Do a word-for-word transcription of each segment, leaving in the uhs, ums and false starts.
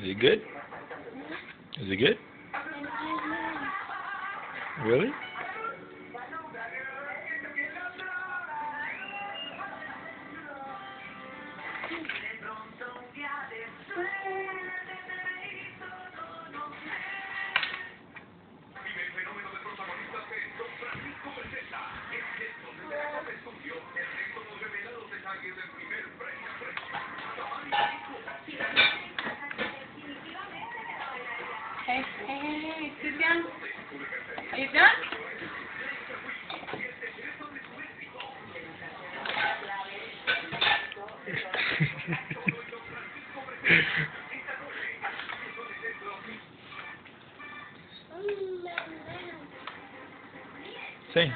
Is it good? Is it good? Really? Hey, hey, hey, hey, sit down. Are you done? Sing.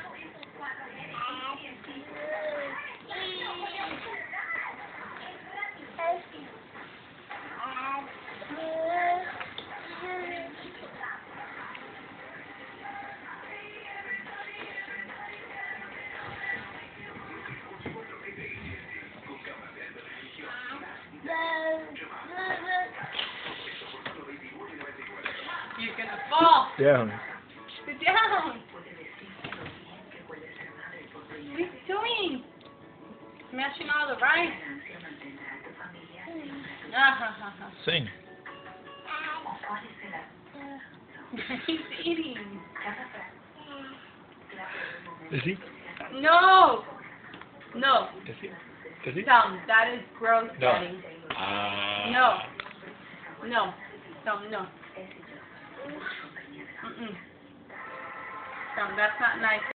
You're gonna fall. Down. Sit down. What are you doing? Smashing all the rice. Ah, ha, ha, ha. Sing. He's eating. Is he? No. No. Is he? Is he? Tom, that is gross, No. Daddy. Ah. No. No. Tom, no. Mm-mm. Tom, that's not nice.